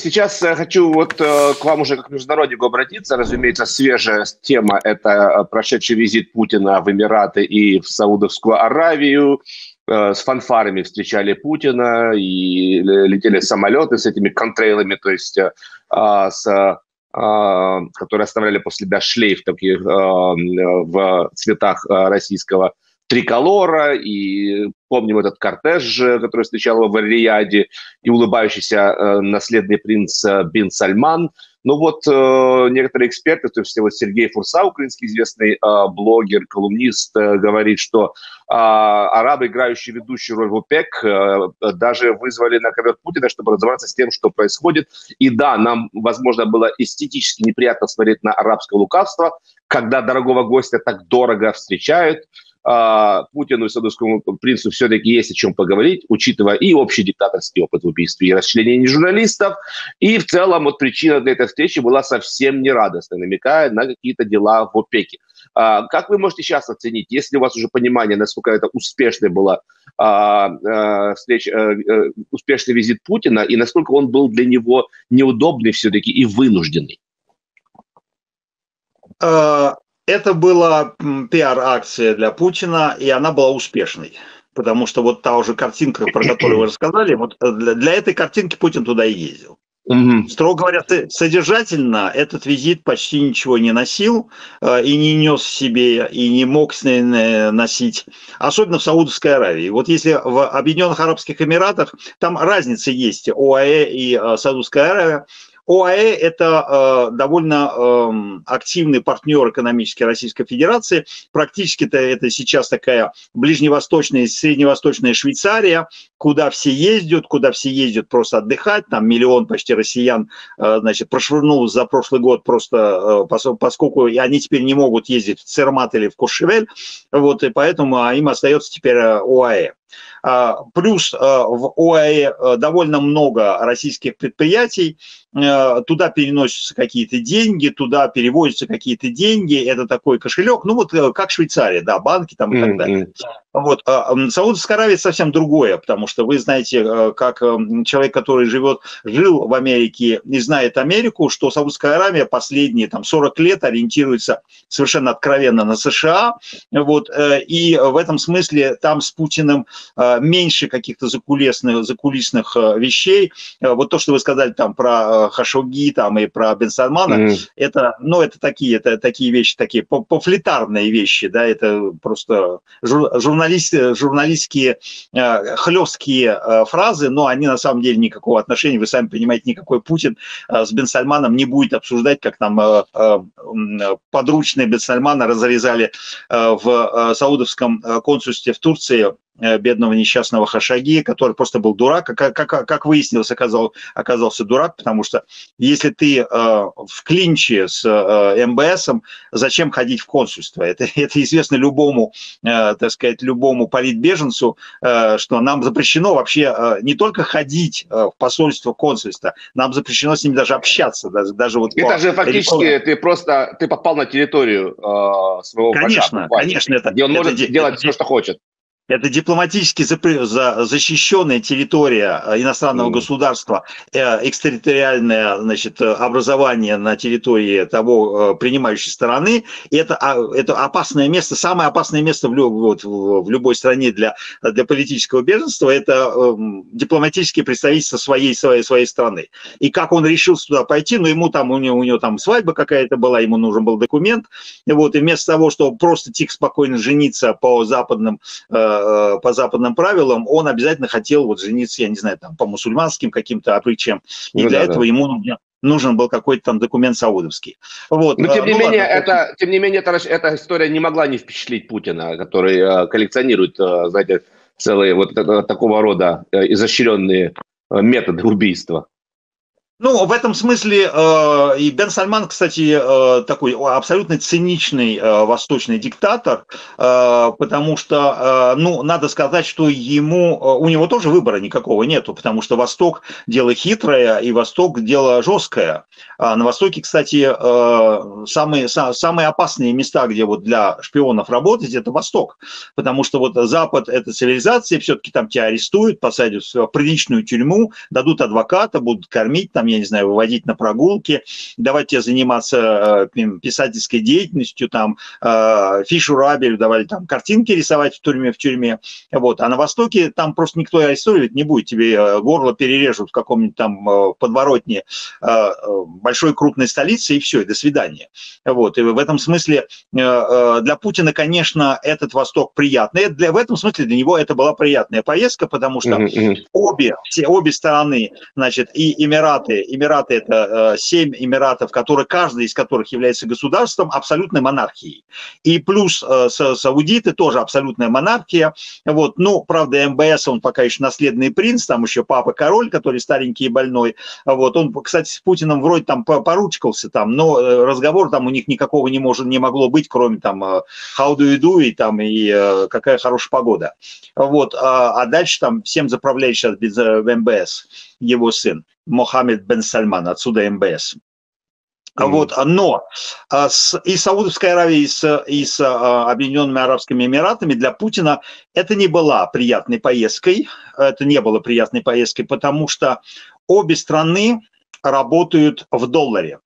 сейчас хочу к вам уже как международнику обратиться. Разумеется, свежая тема – это прошедший визит Путина в Эмираты и в Саудовскую Аравию. С фанфарами встречали Путина, и летели самолеты с этими контрейлами, то есть которые оставляли после себя шлейф таких в цветах российского триколора, и помним этот кортеж, который встречал его в Ар-Рияде, и улыбающийся наследный принц бин Сальман. Но некоторые эксперты, то есть Сергей Фурса, украинский известный блогер, колумнист, говорит, что арабы, играющие ведущую роль в ОПЕК, даже вызвали на ковер Путина, чтобы разобраться с тем, что происходит. И да, нам, возможно, было эстетически неприятно смотреть на арабское лукавство, когда дорогого гостя так дорого встречают. Путину и саудовскому принцу все-таки есть о чем поговорить, учитывая и общий диктаторский опыт в убийстве и расчленении журналистов. И в целом причина для этой встречи была совсем не радостная, намекая на какие-то дела в ОПЕКе. Как вы можете сейчас оценить, если у вас уже понимание, насколько это успешной была встреча, успешный визит Путина, и насколько он был для него неудобный все-таки и вынужденный? Это была пиар-акция для Путина, и она была успешной. Потому что та уже картинка, про которую вы рассказали, для этой картинки Путин туда и ездил. Строго говоря, содержательно этот визит почти ничего не носил, и не нес в себе, и не мог носить, особенно в Саудовской Аравии. Если в Объединенных Арабских Эмиратах, там разница есть, ОАЭ и Саудовская Аравия. ОАЭ – это довольно активный партнер экономический Российской Федерации. Практически это сейчас такая ближневосточная и средневосточная Швейцария, куда все ездят просто отдыхать. Там миллион почти россиян, прошвырнулось за прошлый год просто, поскольку они теперь не могут ездить в Цермат или в Куршевель, и поэтому им остается теперь ОАЭ. Плюс в ОАЭ довольно много российских предприятий, туда переносятся какие-то деньги, туда переводятся какие-то деньги, это такой кошелек, как Швейцария, да, банки там и так далее. Саудовская Аравия совсем другое, потому что вы знаете, как человек, который жил в Америке и знает Америку, что Саудовская Аравия последние 40 лет ориентируется совершенно откровенно на США, и в этом смысле там с Путиным меньше каких-то закулисных вещей. То, что вы сказали там про Хашогги там, и про Бен Сальмана, это такие вещи, такие пофлетарные вещи, да, это просто журналистские хлесткие фразы, но они на самом деле никакого отношения, вы сами понимаете, никакой Путин с Бен Сальманом не будет обсуждать, как там подручные Бен Сальмана разрезали в саудовском консульстве в Турции бедного несчастного Хашогги, который просто был дурак, как выяснилось, оказался дурак, потому что если ты в клинче с МБСом, зачем ходить в консульство? Это известно любому, любому политбеженцу, что нам запрещено вообще не только ходить в посольство, консульство, нам запрещено с ними даже общаться. Даже это же фактически ты попал на территорию своего врага, конечно, где он может делать все, что хочет. Это дипломатически защищенная территория иностранного государства, экстерриториальное образование на территории того принимающей стороны. И это опасное место, самое опасное место в любой стране для политического беженства – это дипломатические представительства своей страны. И как он решился туда пойти, у него там свадьба какая-то была, ему нужен был документ. И вместо того, чтобы просто тихо, спокойно жениться по западным правилам, он обязательно хотел жениться, я не знаю, там, по мусульманским каким-то обычаям, и для этого ему нужен был какой-то там документ саудовский. Но тем не менее, эта история не могла не впечатлить Путина, который коллекционирует, знаете, целые такого рода изощренные методы убийства. В этом смысле и Бен Сальман, кстати, такой абсолютно циничный восточный диктатор, потому что, надо сказать, что у него тоже выбора никакого нету, потому что Восток – дело хитрое, и Восток – дело жесткое. На Востоке, кстати, самые опасные места, где для шпионов работать, это Восток, потому что Запад – это цивилизация, все-таки там тебя арестуют, посадят в приличную тюрьму, дадут адвоката, будут кормить, там, там, я не знаю, выводить на прогулки, давать тебе заниматься писательской деятельностью, там, Фишу Рабелю давали там картинки рисовать в тюрьме. Вот. А на Востоке там просто никто арестовывать не будет, тебе горло перережут в каком-нибудь там подворотне большой крупной столицы, и все, и до свидания. Вот. И в этом смысле для Путина, конечно, этот Восток приятный. В этом смысле для него это была приятная поездка, потому что обе стороны, значит, и Эмираты это 7 эмиратов, каждый из которых является государством, абсолютной монархией. И плюс саудиты тоже абсолютная монархия. Вот. Ну, правда, МБС, он пока еще наследный принц, там еще папа-король, который старенький и больной. Вот. Он, кстати, с Путиным вроде там поручкался, там, но разговор там у них никакого не могло быть, кроме там how do you do и какая хорошая погода. Вот. А дальше там всем заправляет сейчас в МБС его сын Мохаммед бен Сальман, отсюда МБС. Вот, но и Саудовская Аравия, и с Объединенными Арабскими Эмиратами для Путина это не была приятной поездкой, потому что обе страны работают в долларе.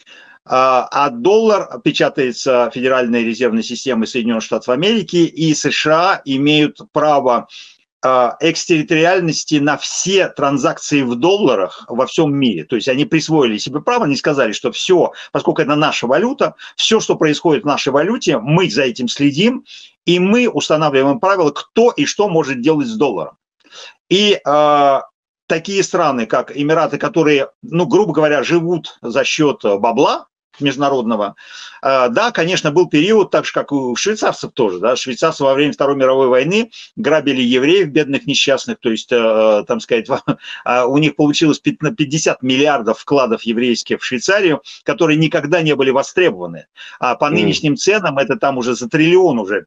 А доллар печатается Федеральной резервной системой Соединенных Штатов Америки, и США имеют право экстерриториальности на все транзакции в долларах во всем мире. То есть они присвоили себе право, они сказали, что все, поскольку это наша валюта, все, что происходит в нашей валюте, мы за этим следим, и мы устанавливаем правила, кто и что может делать с долларом. И такие страны, как Эмираты, которые, ну, грубо говоря, живут за счет бабла международного, да, конечно, был период, так же, как и у швейцарцев тоже, да, швейцарцы во время Второй мировой войны грабили евреев, бедных, несчастных, то есть, там сказать, у них получилось 50 миллиардов вкладов еврейских в Швейцарию, которые никогда не были востребованы, а по нынешним ценам это там уже за триллион уже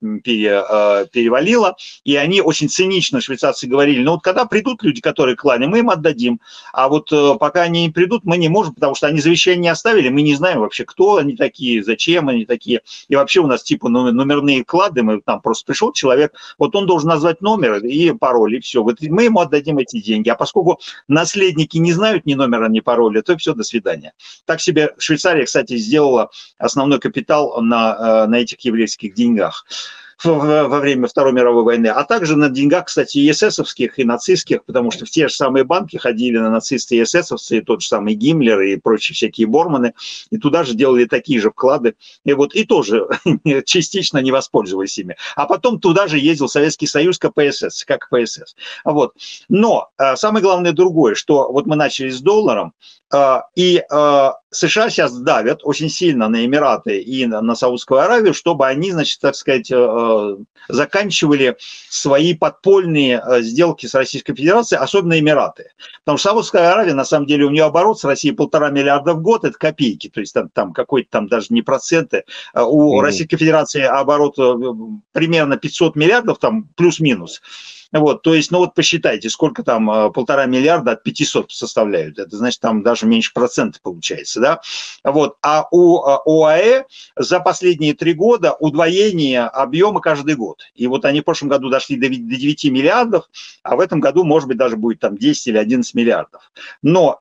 перевалило, и они очень цинично, швейцарцы, говорили, ну вот когда придут люди, которые клали, мы им отдадим, а вот пока они не придут, мы не можем, потому что они завещание не оставили, мы не знаем вообще, кто они такие, зачем они такие. И вообще у нас типа номерные клады, мы там просто пришел человек, вот он должен назвать номер и пароль, и все. Вот мы ему отдадим эти деньги. А поскольку наследники не знают ни номера, ни пароля, то все, до свидания. Так себе Швейцария, кстати, сделала основной капитал на этих еврейских деньгах во время Второй мировой войны, а также на деньгах, кстати, и эсэсовских, и нацистских, потому что в те же самые банки ходили на нацисты и эсэсовцы, и тот же самый Гиммлер, и прочие всякие Борманы, и туда же делали такие же вклады, и вот и тоже частично не воспользовались ими. А потом туда же ездил Советский Союз как КПСС. Вот. Но самое главное другое, что вот мы начали с долларом, и США сейчас давят очень сильно на Эмираты и на Саудовскую Аравию, чтобы они, значит, так сказать, заканчивали свои подпольные сделки с Российской Федерацией, особенно Эмираты. Потому что Саудовская Аравия, на самом деле, у нее оборот с Россией 1,5 миллиарда в год, это копейки, то есть там какой-то там даже не проценты. У Российской Федерации оборот примерно 500 миллиардов, там плюс-минус. Вот, то есть, ну вот посчитайте, сколько там 1,5 миллиарда от 500 составляют. Это значит, там даже меньше процента получается, да. Вот, а у ОАЭ за последние 3 года удвоение объема каждый год. И вот они в прошлом году дошли до 9 миллиардов, а в этом году, может быть, даже будет там 10 или 11 миллиардов. Но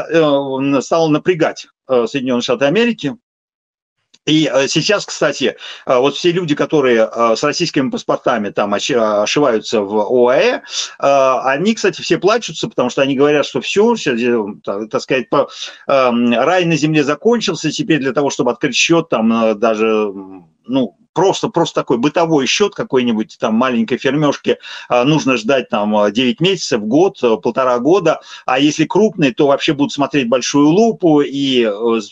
это стало напрягать Соединенные Штаты Америки. И сейчас, кстати, вот все люди, которые с российскими паспортами там ошиваются в ОАЭ, они, кстати, все плачутся, потому что они говорят, что все, так сказать, рай на земле закончился, теперь для того, чтобы открыть счет, там даже, ну, просто такой бытовой счет какой-нибудь там маленькой фермешки нужно ждать там 9 месяцев, год, 1,5 года, а если крупный, то вообще будут смотреть большую лупу и с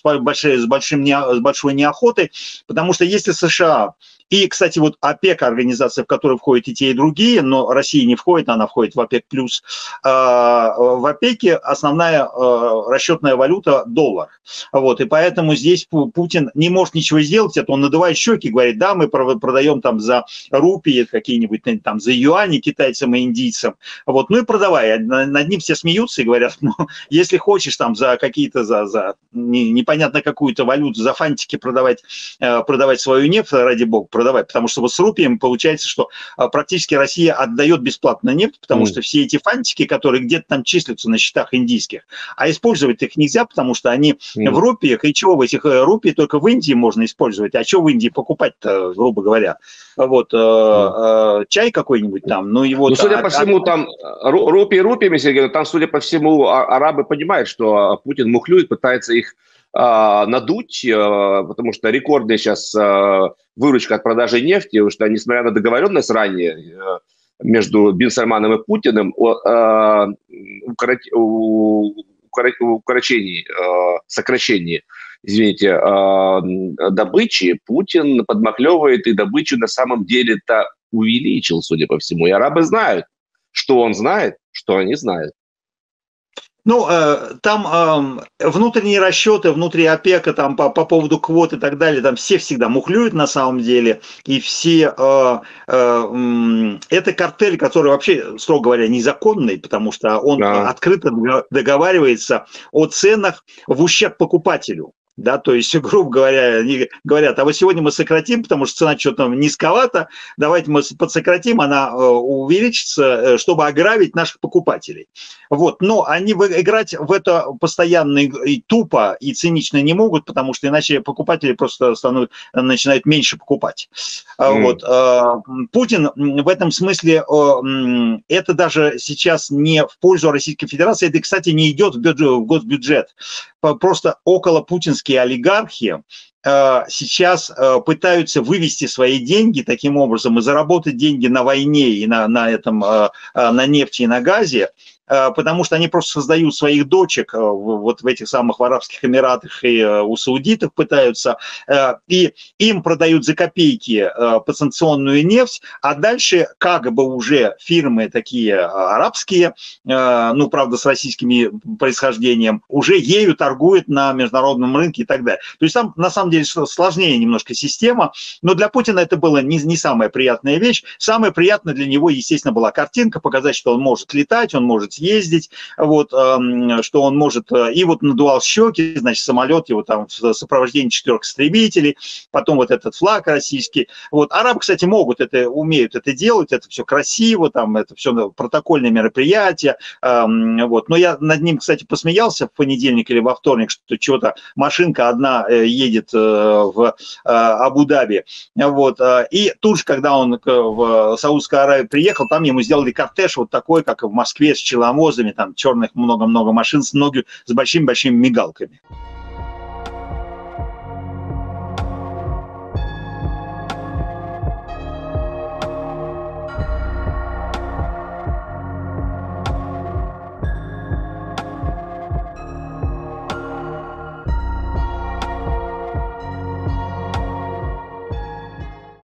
большой неохотой, потому что если США и, кстати, вот ОПЕК, организация, в которую входят и те, и другие, но Россия не входит, она входит в ОПЕК+. В ОПЕКе основная расчетная валюта – доллар. Вот, и поэтому здесь Путин не может ничего сделать, это он надувает щеки, говорит, да, мы продаем там за рупии какие-нибудь, там за юани китайцам и индийцам. Вот, ну и продавай. Над ним все смеются и говорят, ну, если хочешь там за какие-то, за непонятно какую-то валюту, за фантики продавать свою нефть, ради бога, продавать, потому что вот с рупиями получается, что практически Россия отдает бесплатно нефть, потому что все эти фантики, которые где-то там числятся на счетах индийских, а использовать их нельзя, потому что они в рупиях, и чего в этих рупий только в Индии можно использовать, а что в Индии покупать-то, грубо говоря, вот, чай какой-нибудь там, ну и вот... Ну, судя по всему, там рупии рупиями, Сергей, но там, судя по всему, арабы понимают, что Путин мухлюет, пытается их надуть, потому что рекордная сейчас выручка от продажи нефти, потому что, несмотря на договоренность ранее между Бин Сальманом и Путиным о сокращении, извините, добычи, Путин подмахлевывает и добычу на самом деле-то увеличил, судя по всему. И арабы знают, что он знает, что они знают. Ну, там внутренние расчеты, внутри ОПЕКа там по поводу квот и так далее, там все всегда мухлюют на самом деле, и все... это картель, который вообще, строго говоря, незаконный, потому что он открыто договаривается о ценах в ущерб покупателю. Да, то есть, грубо говоря, они говорят, а вот сегодня мы сократим, потому что цена что-то низковата, давайте мы подсократим, она увеличится, чтобы ограбить наших покупателей. Вот, но они играть в это постоянно и тупо, и цинично не могут, потому что иначе покупатели просто начинают меньше покупать. Вот. Путин в этом смысле, это даже сейчас не в пользу Российской Федерации, это, кстати, не идет в госбюджет. Просто околопутинские олигархи сейчас пытаются вывести свои деньги таким образом и заработать деньги на войне и на нефти и на газе, потому что они просто создают своих дочек вот в этих самых Арабских Эмиратах и у саудитов пытаются, и им продают за копейки подсанкционную нефть, а дальше как бы уже фирмы такие арабские, ну, правда, с российским происхождением, уже ею торгуют на международном рынке и так далее. То есть там, на самом деле, сложнее немножко система, но для Путина это была не самая приятная вещь. Самое приятное для него, естественно, была картинка, показать, что он может летать, он может ездить, вот, что он может, и вот надувал щеки, значит, самолет его там в сопровождении 4 истребителей, потом вот этот флаг российский. Вот, арабы, кстати, умеют это делать, это все красиво, там, это все протокольные мероприятия, вот, но я над ним, кстати, посмеялся в понедельник или во вторник, что чего-то машинка одна едет в Абу-Даби, вот, и тут же, когда он в Саудовскую Аравию приехал, там ему сделали кортеж вот такой, как в Москве, с челомозами, там черных много-много машин с большими-большими мигалками.